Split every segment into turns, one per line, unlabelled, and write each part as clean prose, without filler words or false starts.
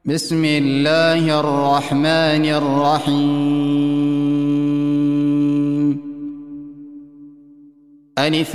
بسم الله الرحمن الرحيم. ألف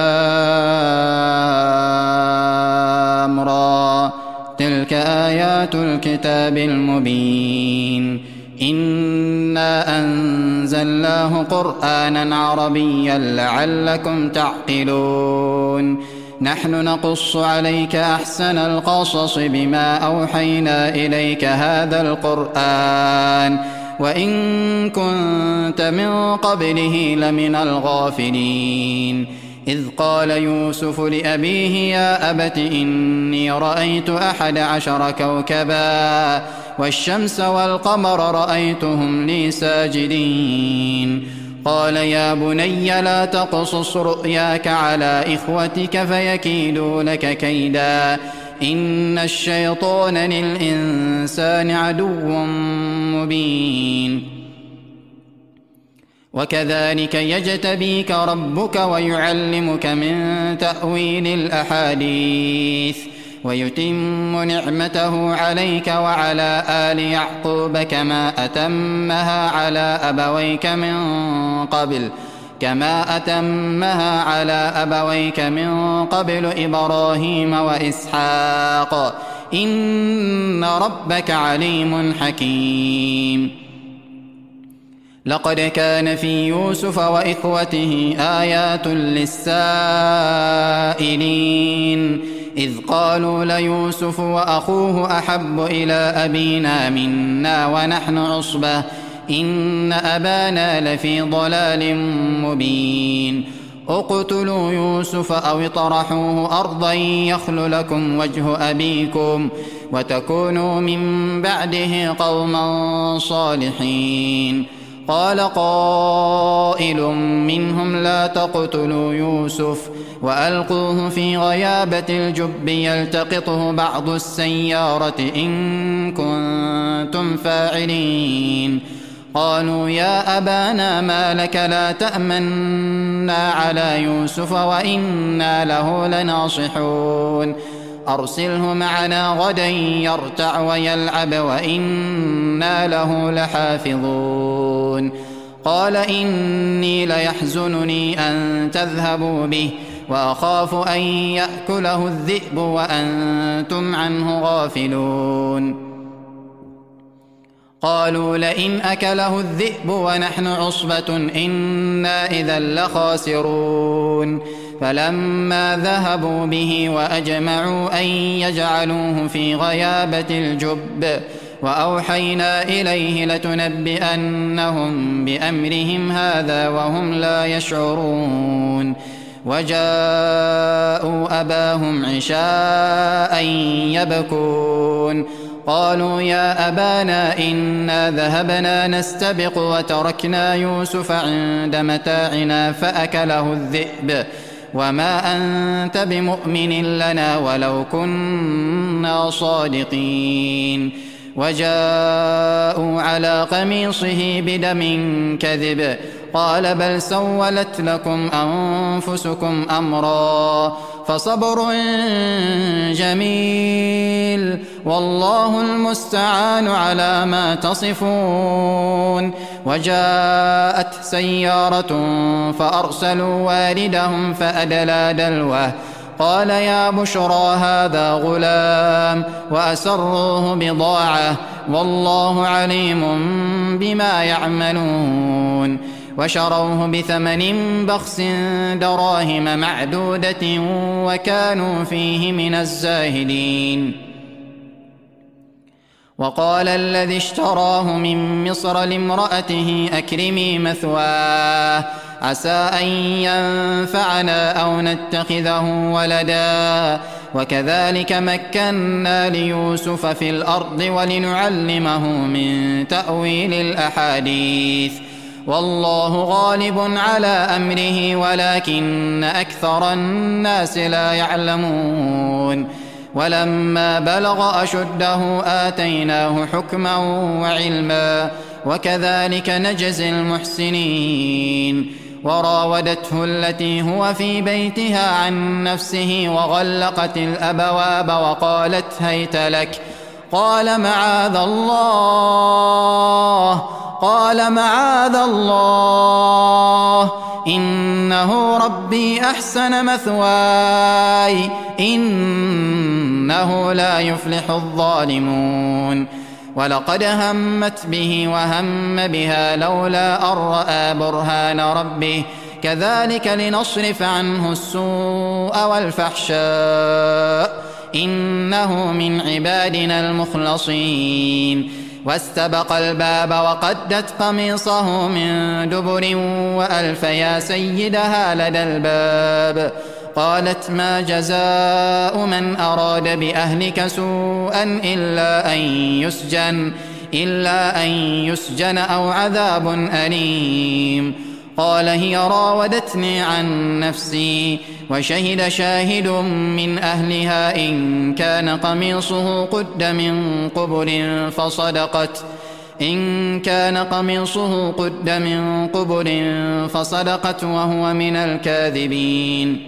لام را، تلك آيات الكتاب المبين. إنا أنزلناه قرآنا عربيا لعلكم تعقلون. نحن نقص عليك أحسن القصص بما أوحينا إليك هذا القرآن وإن كنت من قبله لمن الغافلين. إذ قال يوسف لأبيه يا أبت إني رأيت 11 كوكبا والشمس والقمر رأيتهم لي ساجدين. قال يا بني لا تقصص رؤياك على إخوتك فيكيدوا لك كيدا إن الشيطان للإنسان عدو مبين. وكذلك يجتبيك ربك ويعلمك من تأويل الأحاديث ويتم نعمته عليك وعلى آل يعقوب كما أتمها على أبويك من قبل إبراهيم وإسحاق إن ربك عليم حكيم. لقد كان في يوسف وإخوته آيات للسائلين إذ قالوا ليوسف وأخوه أحب إلى أبينا منا ونحن عصبة إن أبانا لفي ضلال مبين. اقتلوا يوسف أو اطرحوه أرضا يخل لكم وجه أبيكم وتكونوا من بعده قوما صالحين. قال قائل منهم لا تقتلوا يوسف وألقوه في غيابة الجب يلتقطه بعض السيارة إن كنتم فاعلين. قالوا يا أبانا ما لك لا تأمنا على يوسف وإنا له لناصحون. أرسله معنا غدا يرتع ويلعب وإنا له لحافظون. قال إني ليحزنني أن تذهبوا به وأخاف أن يأكله الذئب وأنتم عنه غافلون. قالوا لئن أكله الذئب ونحن عصبة إنا إذا لخاسرون. فلما ذهبوا به وأجمعوا أن يجعلوه في غيابة الجب وأوحينا إليه لتنبئنهم بأمرهم هذا وهم لا يشعرون. وجاءوا أباهم عشاء يبكون. قالوا يا أبانا إنا ذهبنا نستبق وتركنا يوسف عند متاعنا فأكله الذئب وما أنت بمؤمن لنا ولو كنا صادقين. وجاءوا على قميصه بدم كذب قال بل سولت لكم أنفسكم أمرا فصبر جميل والله المستعان على ما تصفون. وجاءت سيارة فأرسلوا واردهم فأدلى دلوه قال يا بشرى هذا غلام وأسروه بضاعة والله عليم بما يعملون. وشروه بثمن بخس دراهم معدودة وكانوا فيه من الزاهدين. وقال الذي اشتراه من مصر لامرأته أكرمي مثواه عسى أن ينفعنا أو نتخذه ولدا. وكذلك مكنا ليوسف في الأرض ولنعلمه من تأويل الأحاديث والله غالب على أمره ولكن أكثر الناس لا يعلمون. ولما بلغ أشده آتيناه حكما وعلما وكذلك نجزي المحسنين. وراودته التي هو في بيتها عن نفسه وغلقت الأبواب وقالت هيت لك قال معاذ الله إنه ربي أحسن مثواي إنه لا يفلح الظالمون ولقد همت به وهم بها لولا أن رأى برهان ربه كذلك لنصرف عنه السوء والفحشاء إنه من عبادنا المخلصين واستبق الباب وقدت قميصه من دبر وألف يا سيدها لدى الباب قالت ما جزاء من أراد بأهلك سوءا إلا أن يسجن أو عذاب أليم قال هي راودتني عن نفسي وشهد شاهد من أهلها إن كان قميصه قد من قبل فصدقت وهو من الكاذبين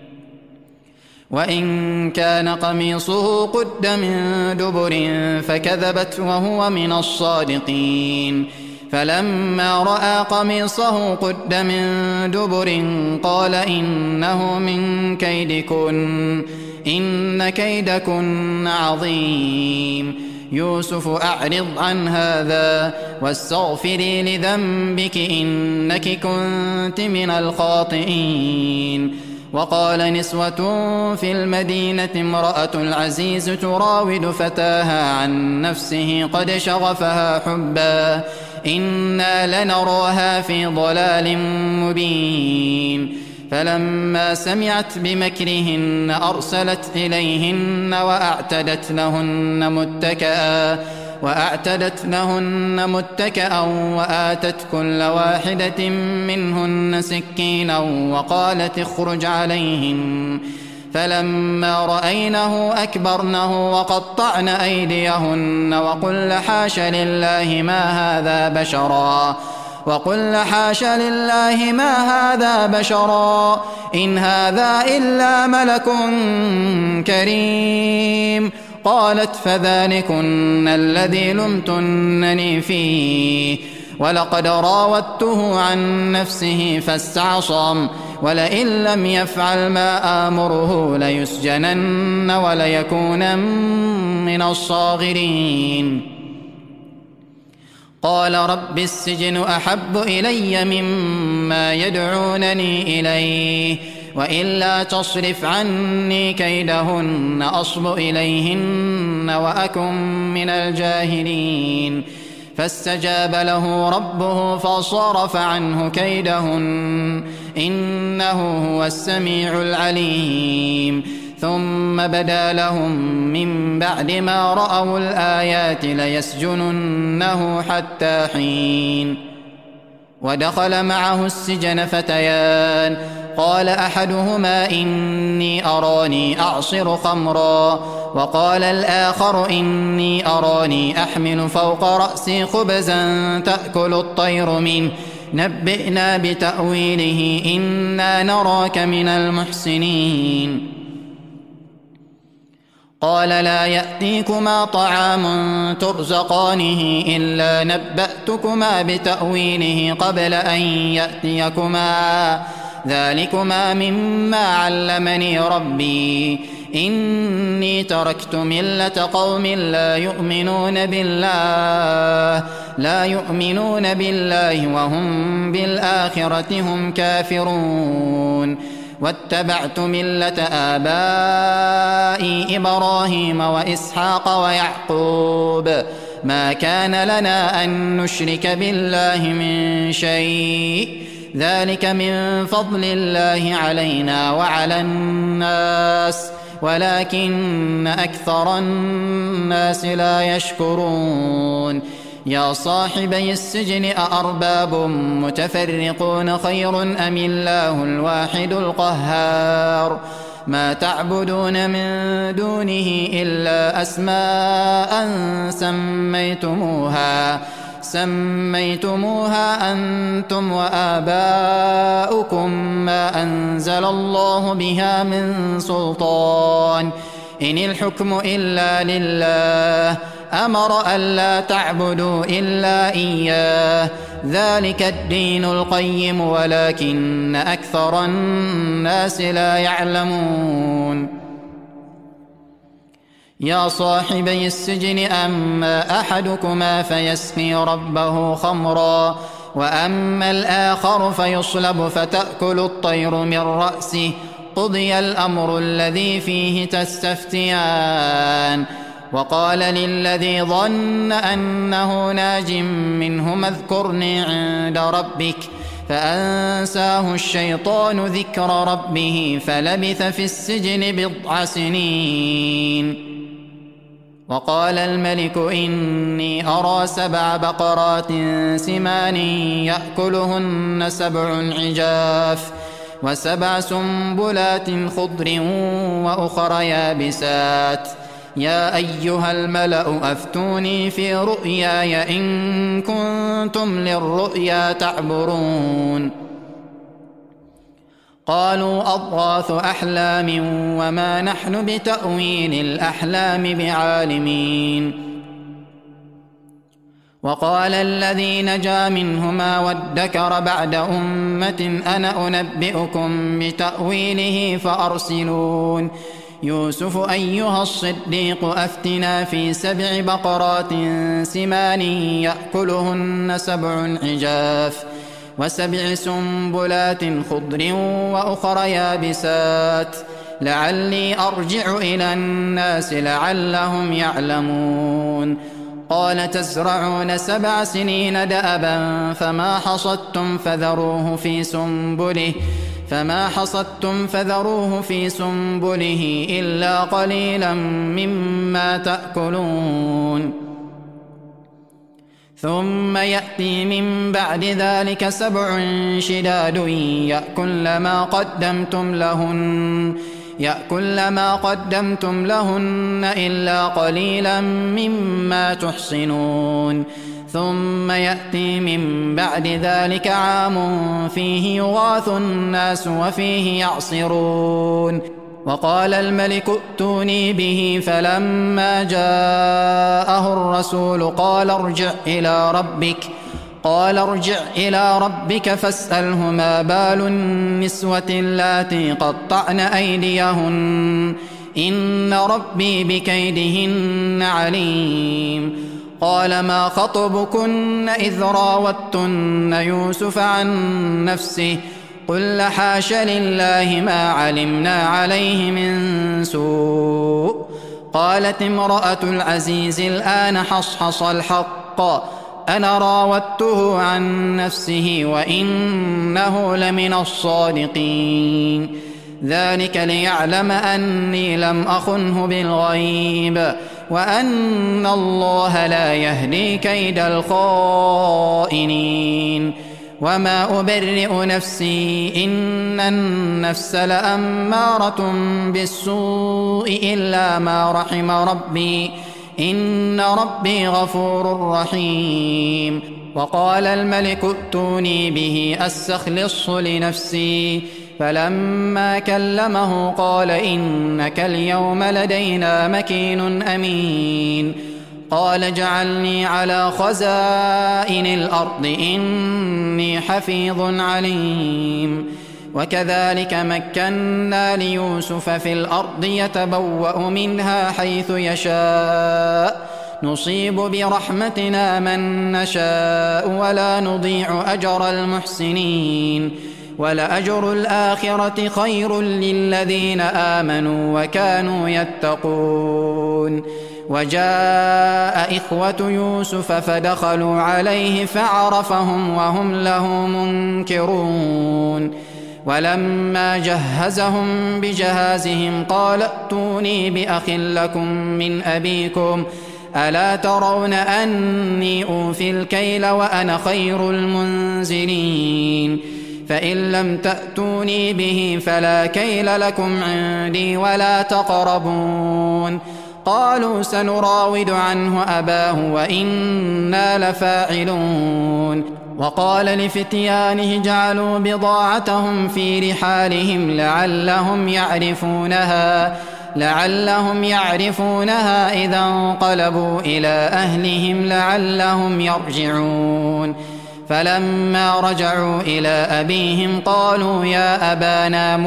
وإن كان قميصه قد من دبر فكذبت وهو من الصادقين فلما رأى قميصه قد من دبر قال إنه من كيدكن إن كيدكن عظيم يوسف أعرض عن هذا واستغفري لذنبك إنك كنت من الخاطئين وقال نسوة في المدينة امرأة العزيز تراود فتاها عن نفسه قد شغفها حبا إنا لنراها في ضلال مبين فلما سمعت بمكرهن أرسلت إليهن وأعتدت لهن متكأ وآتت كل واحدة منهن سكينا وقالت اخرج عليهن فلما رأينه أكبرنه وقطعن أيديهن وقلن حاش لله ما هذا بشرا إن هذا إلا ملك كريم قالت فذلكن الذي لمتنني فيه ولقد راودته عن نفسه فاستعصم ولئن لم يفعل ما آمره ليسجنن وليكونن من الصاغرين قال رب السجن أحب إلي مما يدعونني إليه وإلا تصرف عني كيدهن أصب إليهن وأكن من الجاهلين فاستجاب له ربه فصرف عنه كيدهن إنه هو السميع العليم ثم بدا لهم من بعد ما رأوا الآيات ليسجننه حتى حين ودخل معه السجن فتيان قال أحدهما إني أراني أعصر خمرا وقال الآخر إني أراني أحمل فوق رأسي خبزا تأكل الطير منه نبئنا بتأويله إنا نراك من المحسنين قال لا يأتيكما طعام ترزقانه إلا نبأتكما بتأويله قبل أن يأتيكما ذلكما مما علمني ربي إني تركت ملة قوم لا يؤمنون بالله وهم بالآخرة هم كافرون واتبعت ملة آبائي إبراهيم وإسحاق ويعقوب ما كان لنا أن نشرك بالله من شيء ذلك من فضل الله علينا وعلى الناس ولكن أكثر الناس لا يشكرون يا صاحبي السجن أأرباب متفرقون خير أم الله الواحد القهار ما تعبدون من دونه إلا أسماء سميتموها أنتم وآباؤكم ما أنزل الله بها من سلطان إن الحكم إلا لله أمر ألا تعبدوا إلا إياه ذلك الدين القيم ولكن أكثر الناس لا يعلمون يا صاحبي السجن أما أحدكما فيسقي ربه خمرا وأما الآخر فيصلب فتأكل الطير من رأسه قضي الأمر الذي فيه تستفتيان وقال للذي ظن أنه ناج منهما اذكرني عند ربك فأنساه الشيطان ذكر ربه فلبث في السجن بضع سنين وقال الملك إني أرى 7 بقرات سمان يأكلهن 7 عجاف و7 سنبلات خضر وأخر يابسات يا أيها الملأ أفتوني في رؤياي إن كنتم للرؤيا تعبرون قالوا أضغاث أحلام وما نحن بتأويل الأحلام بعالمين وقال الذي نجا منهما وادكر بعد أمة أنا أنبئكم بتأويله فأرسلون يوسف أيها الصديق أفتنا في 7 بقرات سمان يأكلهن 7 عجاف و7 سنبلات خضر وأخر يابسات لعلي أرجع إلى الناس لعلهم يعلمون قال تزرعون 7 سنين دأبا فما حصدتم فذروه في سنبله إلا قليلا مما تأكلون ثم يأتي من بعد ذلك 7 شداد يأكل ما قدمتم لهن إلا قليلا مما تحصنون ثم يأتي من بعد ذلك عام فيه يغاث الناس وفيه يعصرون وقال الملك ائتوني به فلما جاءه الرسول قال ارجع إلى ربك فاسأله ما بال النسوة اللاتي قطعن أيديهن إن ربي بكيدهن عليم قال ما خطبكن إذ راوتن يوسف عن نفسه قل حاش لله ما علمنا عليه من سوء قالت امرأة العزيز الآن حصحص الحق أنا راودته عن نفسه وإنه لمن الصادقين ذلك ليعلم أني لم أخنه بالغيب وأن الله لا يهدي كيد الخائنين وما أبرئ نفسي إن النفس لأمارة بالسوء إلا ما رحم ربي إن ربي غفور رحيم وقال الملك ائتوني به أستخلصه لنفسي فلما كلمه قال إنك اليوم لدينا مكين أمين قال اجعلني على خزائن الأرض إني حفيظ عليم وكذلك مكنا ليوسف في الأرض يتبوأ منها حيث يشاء نصيب برحمتنا من نشاء ولا نضيع أجر المحسنين ولأجر الآخرة خير للذين آمنوا وكانوا يتقون وجاء إخوة يوسف فدخلوا عليه فعرفهم وهم له منكرون ولما جهزهم بجهازهم قال ائتوني بأخ لكم من أبيكم ألا ترون أني أوفي الكيل وأنا خير المنزلين فإن لم تأتوني به فلا كيل لكم عندي ولا تقربون قالوا سنراود عنه أباه وإنا لفاعلون وقال لفتيانه جعلوا بضاعتهم في رحالهم لعلهم يعرفونها لعلهم يعرفونها إذا انقلبوا إلى أهلهم لعلهم يرجعون فلما رجعوا إلى أبيهم قالوا يا أبانا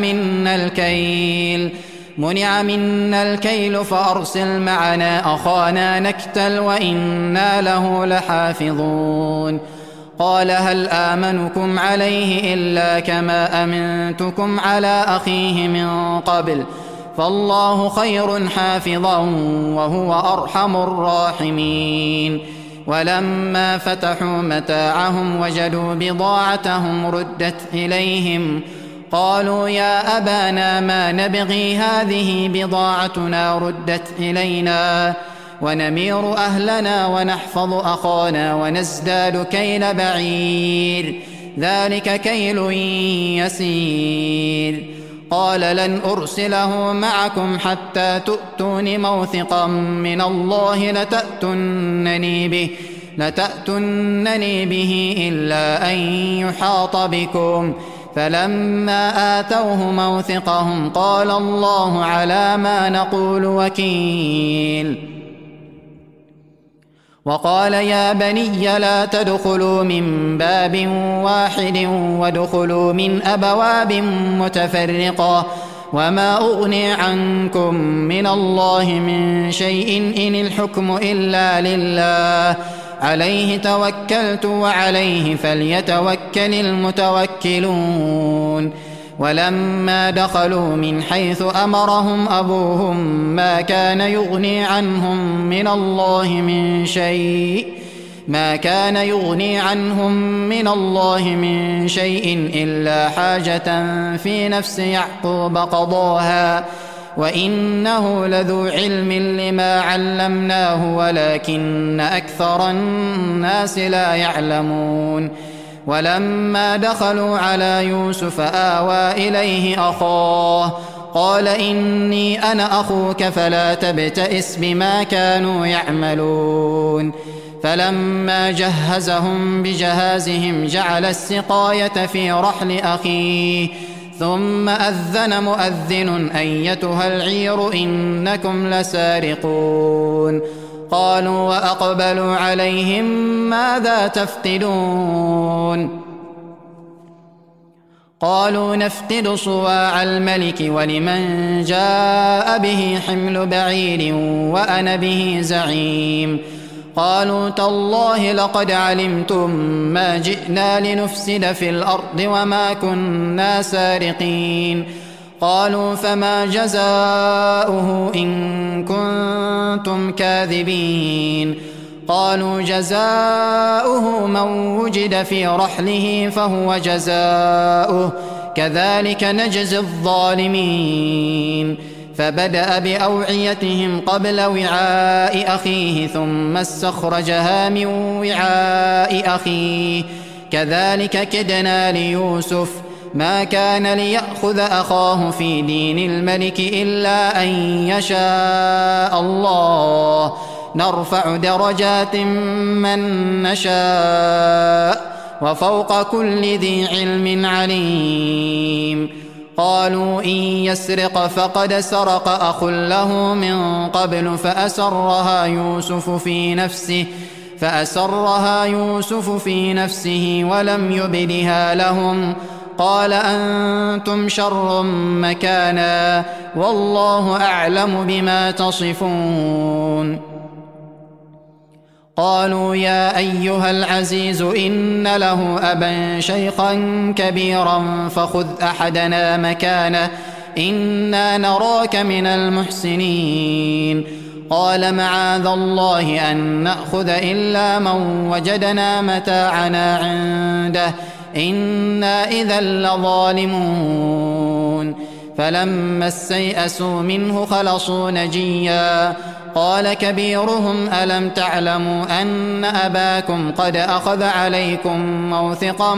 منع منا الكيل فأرسل معنا أخانا نكتل وإنا له لحافظون قال هل آمنكم عليه إلا كما أمنتكم على أخيه من قبل فالله خير حافظا وهو أرحم الراحمين ولما فتحوا متاعهم وجدوا بضاعتهم ردت إليهم قالوا يا أبانا ما نبغي هذه بضاعتنا ردت إلينا ونمير أهلنا ونحفظ أخانا ونزداد كيل بعير ذلك كيل يسير قال لن أرسله معكم حتى تؤتون موثقا من الله لتأتنني به إلا أن يحاط بكم فلما آتوه موثقهم قال الله على ما نقول وكيل وقال يا بني لا تدخلوا من باب واحد وادخلوا من أبواب متفرقة وما أغني عنكم من الله من شيء إن الحكم إلا لله عليه توكلت وعليه فليتوكل المتوكلون ولما دخلوا من حيث أمرهم أبوهم ما كان يغني عنهم من الله من شيء إلا حاجة في نفس يعقوب قضاها وإنه لذو علم لما علمناه ولكن أكثر الناس لا يعلمون ولما دخلوا على يوسف آوى إليه أخاه قال إني أنا أخوك فلا تبتئس بما كانوا يعملون فلما جهزهم بجهازهم جعل السقاية في رحل أخيه ثم أذن مؤذن أيتها العير إنكم لسارقون قالوا وأقبلوا عليهم ماذا تفقدون قالوا نفقد صواع الملك ولمن جاء به حمل بعير وأنا به زعيم قالوا تالله لقد علمتم ما جئنا لنفسد في الأرض وما كنا سارقين قالوا فما جزاؤه إن كنتم كاذبين قالوا جزاؤه من وجد في رحله فهو جزاؤه كذلك نجزي الظالمين فبدأ بأوعيتهم قبل وعاء أخيه ثم استخرجها من وعاء أخيه كذلك كدنا ليوسف ما كان ليأخذ أخاه في دين الملك إلا أن يشاء الله نرفع درجات من نشاء وفوق كل ذي علم عليم قالوا إن يسرق فقد سرق أخ له من قبل فأسرها يوسف في نفسه ولم يبدها لهم قال أنتم شر مكانا والله أعلم بما تصفون قالوا يا أيها العزيز إن له أبا شيخا كبيرا فخذ أحدنا مكانه إنا نراك من المحسنين قال معاذ الله أن نأخذ إلا من وجدنا متاعنا عنده إنا إذا لظالمون فلما استيئسوا منه خلصوا نجيا قال كبيرهم ألم تعلموا أن أباكم قد أخذ عليكم موثقا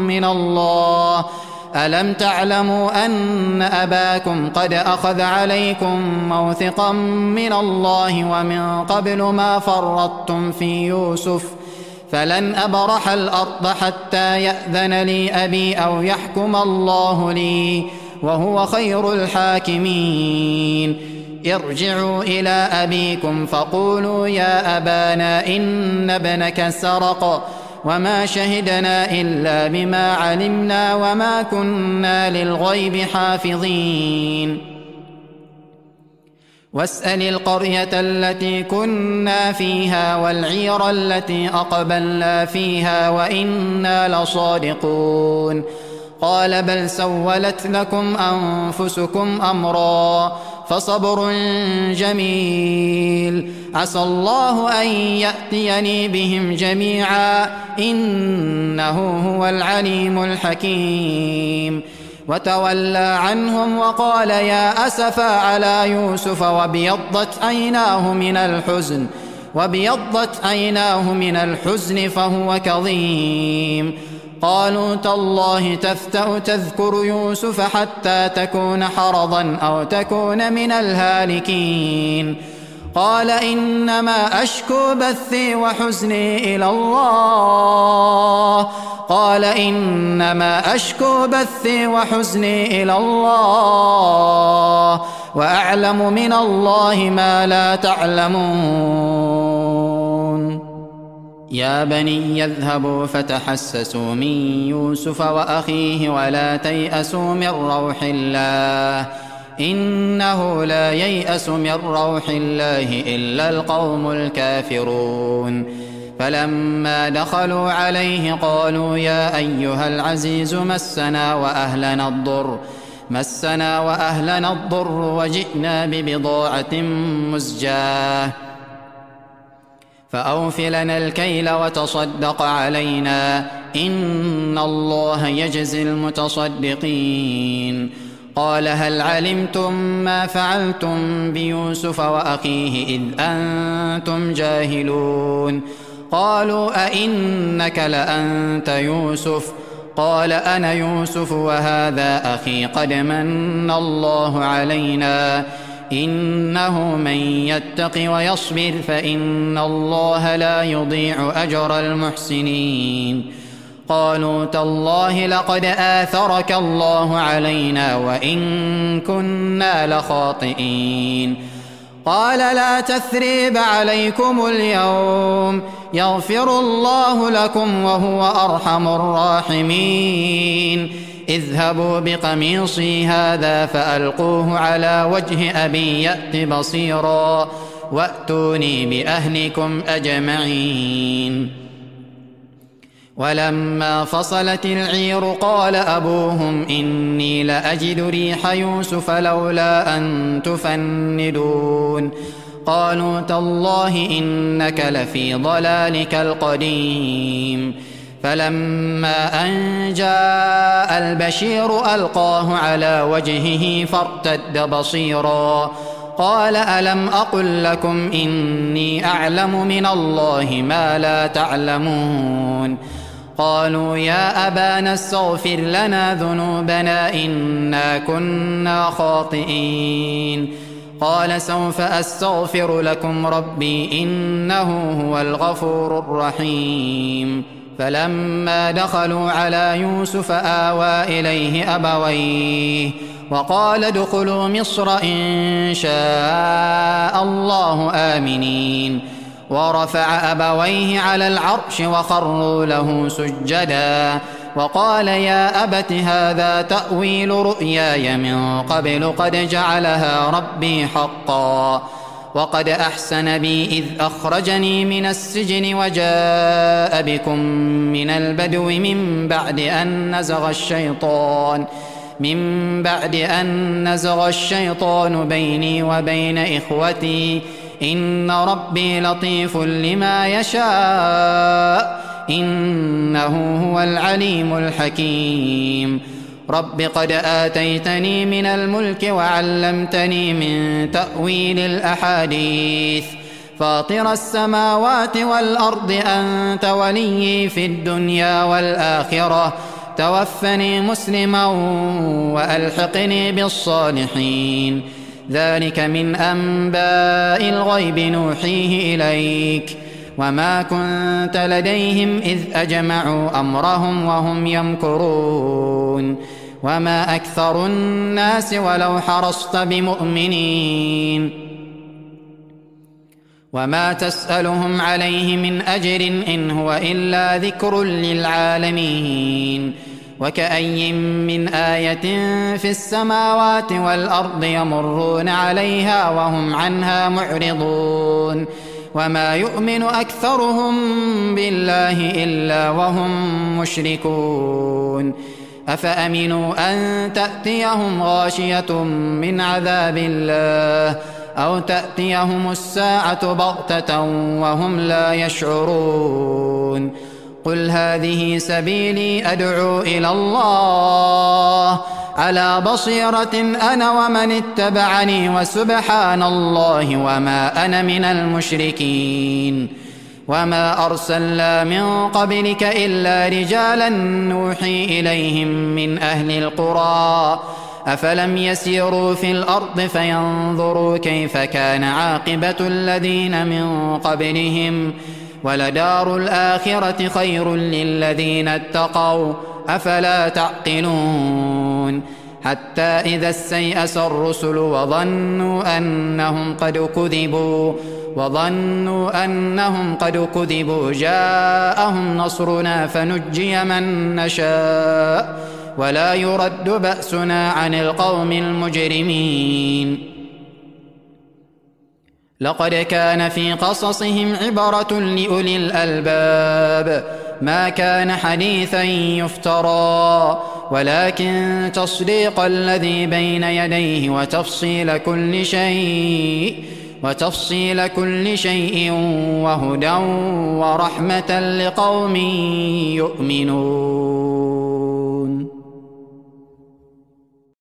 من الله ومن قبل ما فرطتم في يوسف فلن أبرح الأرض حتى يأذن لي أبي أو يحكم الله لي وهو خير الحاكمين. ارجعوا إلى أبيكم فقولوا يا أبانا إن ابنك سرق وما شهدنا إلا بما علمنا وما كنا للغيب حافظين. واسأل القرية التي كنا فيها والعير التي أقبلنا فيها وإنا لصادقون. قال بل سولت لكم أنفسكم أمرا فصبر جميل عسى الله أن يأتيني بهم جميعا إنه هو العليم الحكيم. وتولى عنهم وقال يا أسفا على يوسف وابيضت عيناه من الحزن فهو كظيم. قالوا تالله تفتأ تذكر يوسف حتى تكون حرضا أو تكون من الهالكين. قال إنما أشكو بثي وحزني إلى الله وأعلم من الله ما لا تعلمون. يا بني يذهبوا فتحسسوا من يوسف وأخيه ولا تيأسوا من روح الله إنه لا ييأس من روح الله إلا القوم الكافرون. فلما دخلوا عليه قالوا يا أيها العزيز مسنا وأهلنا الضر وجئنا ببضاعة مزجاة فأوف لنا الكيل وتصدق علينا إن الله يجزي المتصدقين. قال هل علمتم ما فعلتم بيوسف وأخيه إذ أنتم جاهلون؟ قالوا أئنك لأنت يوسف؟ قال أنا يوسف وهذا أخي قد من الله علينا إنه من يتق ويصبر فإن الله لا يضيع أجر المحسنين. قالوا تالله لقد آثرك الله علينا وإن كنا لخاطئين. قال لا تثريب عليكم اليوم يغفر الله لكم وهو أرحم الراحمين. اذهبوا بقميصي هذا فألقوه على وجه أبي يأت بصيرا وأتوني بأهلكم أجمعين. ولما فصلت العير قال أبوهم إني لأجد ريح يوسف لولا أن تفندون. قالوا تالله إنك لفي ضلالك القديم. فلما أن جاء البشير ألقاه على وجهه فارتد بصيرا قال ألم أقل لكم إني أعلم من الله ما لا تعلمون. قالوا يا أبانا استغفر لنا ذنوبنا إنا كنا خاطئين. قال سوف أستغفر لكم ربي إنه هو الغفور الرحيم. فلما دخلوا على يوسف آوى إليه أبويه وقال ادخلوا مصر إن شاء الله آمنين. ورفع أبويه على العرش وخروا له سجدا وقال يا أبت هذا تأويل رؤياي من قبل قد جعلها ربي حقا وقد أحسن بي إذ أخرجني من السجن وجاء بكم من البدو من بعد أن نزغ الشيطان بيني وبين إخوتي إن ربي لطيف لما يشاء إنه هو العليم الحكيم. رب قد آتيتني من الملك وعلمتني من تأويل الأحاديث فاطر السماوات والأرض أنت وليي في الدنيا والآخرة توفني مسلما وألحقني بالصالحين. ذلك من أنباء الغيب نوحيه إليك وما كنت لديهم إذ أجمعوا أمرهم وهم يمكرون. وما أكثر الناس ولو حرصت بمؤمنين وما تسألهم عليه من أجر إن هو إلا ذكر للعالمين وكأي من آية في السماوات والأرض يمرون عليها وهم عنها معرضون وما يؤمن أكثرهم بالله إلا وهم مشركون أفأمنوا أن تأتيهم غاشية من عذاب الله أو تأتيهم الساعة بغتة وهم لا يشعرون قل هذه سبيلي أدعو إلى الله على بصيرة أنا ومن اتبعني وسبحان الله وما أنا من المشركين وما أرسلنا من قبلك إلا رجالا نوحي إليهم من أهل القرى أفلم يسيروا في الأرض فينظروا كيف كان عاقبة الذين من قبلهم ولدار الآخرة خير للذين اتقوا أفلا تعقلون حتى إذا استيأس الرسل وظنوا أنهم قد كذبوا جاءهم نصرنا فنجي من نشاء ولا يرد بأسنا عن القوم المجرمين لقد كان في قصصهم عبرة لأولي الألباب ما كان حديثا يفترى ولكن تصديق الذي بين يديه وتفصيل كل شيء وهدى ورحمة لقوم يؤمنون.